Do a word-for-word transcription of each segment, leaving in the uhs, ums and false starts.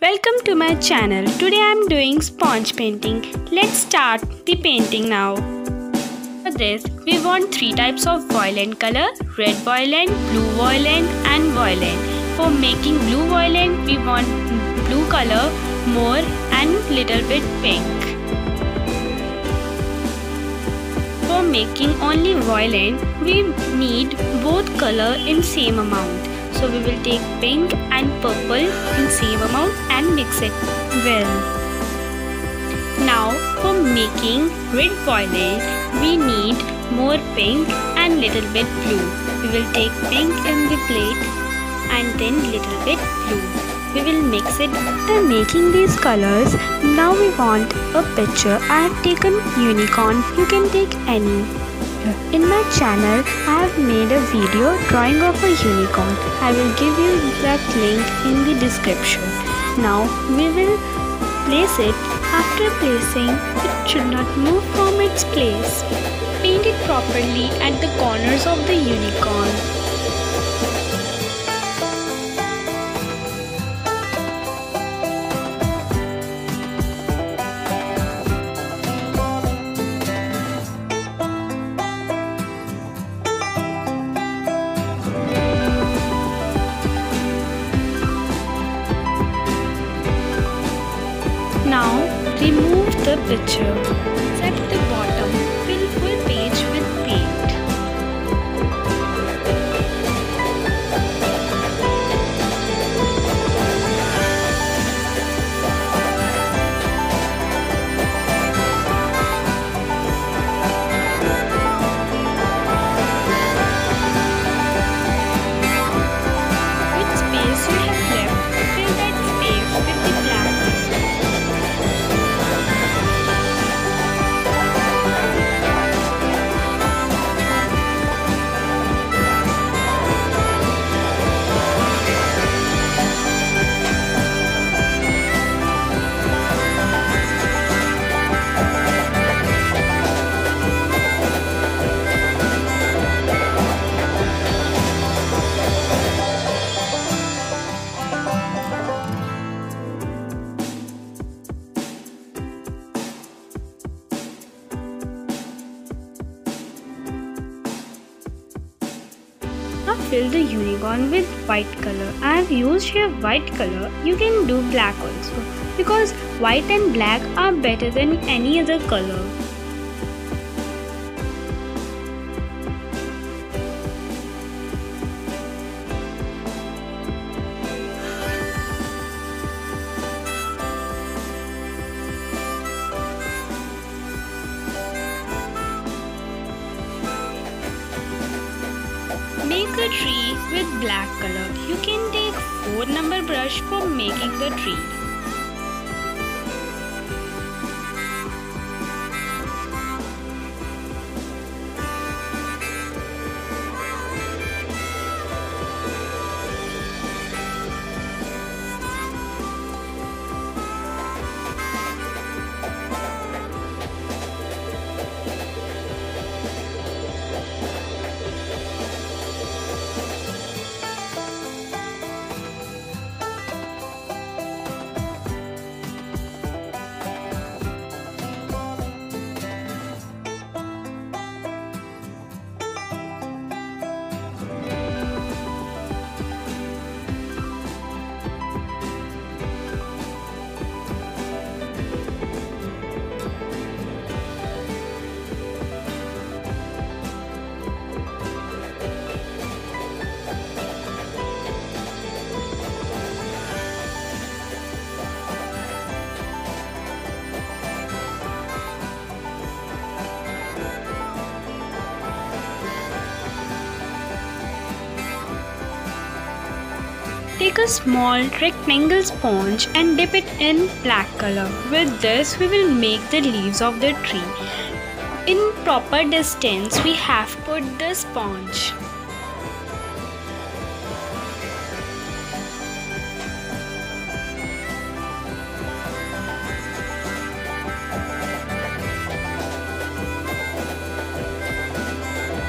Welcome to my channel. Today I am doing sponge painting. Let's start the painting now. For this we want three types of violin color: red violin, blue violin and violin. For making blue violin we want blue color more and little bit pink. For making only violin we need both color in same amount. So we will take pink and purple in same amount and mix it well. Now for making red violin we need more pink and little bit blue. We will take pink in the plate and then little bit blue. We will mix it. After making these colors, now we want a picture. I have taken unicorn. You can take any. In my channel, I have made a video drawing of a unicorn. I will give you that link in the description. Now we will place it. After placing, it should not move from its place. Paint it properly at the corners of the unicorn. Now remove the picture. Set the bottom. Fill full page with paint. Which space you have left, fill that space with the black. Now fill the unicorn with white color. I have used here white color. You can do black also because white and black are better than any other color. Make a tree with black color. You can take four number brush for making the tree. Take a small rectangle sponge and dip it in black color. With this we will make the leaves of the tree. In proper distance we have put the sponge.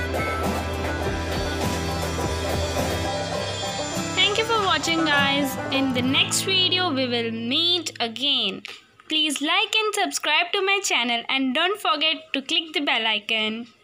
Thank you for watching, guys. In the next video we will meet again. Please like and subscribe to my channel and don't forget to click the bell icon.